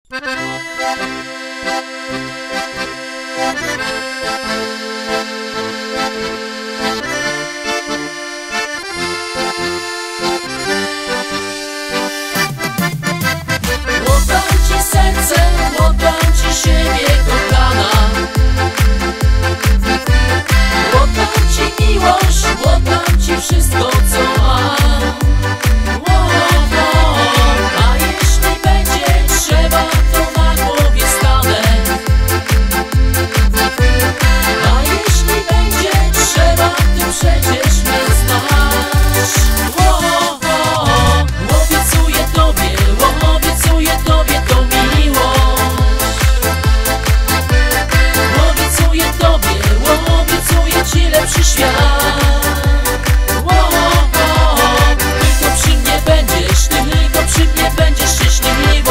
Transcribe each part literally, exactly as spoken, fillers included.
Oddam ci serce, oddam ci siebie, kochana. Oddam ci miłość, oddam ci wszystko, co mam. A jeśli będzie trzeba, to na głowie stanę. A jeśli będzie trzeba, ty przecież mnie znasz. Obiecuję tobie, obiecuję tobie to miłość. Obiecuję tobie, obiecuję ci lepszy świat. Tylko przy mnie będziesz, tylko przy mnie będziesz szczęśliwą.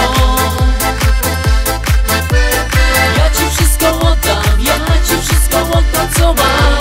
Ja ci wszystko oddam, ja ci wszystko oddam, co mam.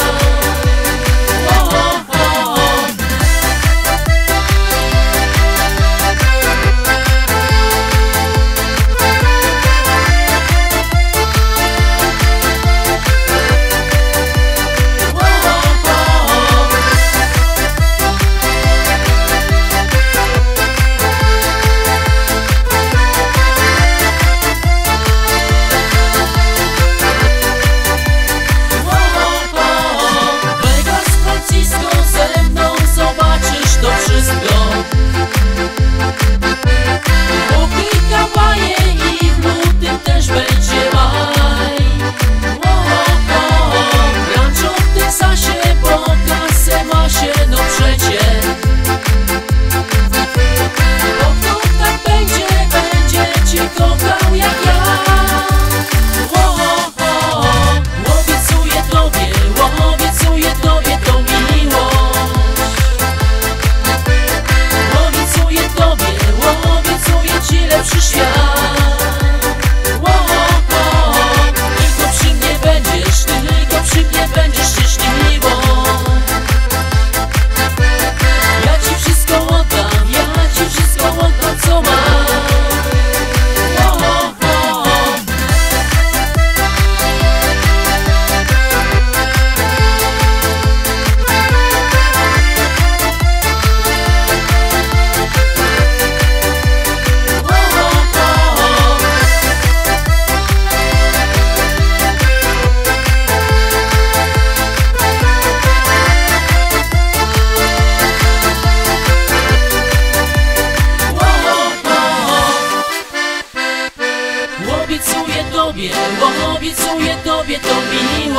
Obiecuję tobie, obiecuję tobie to miłość.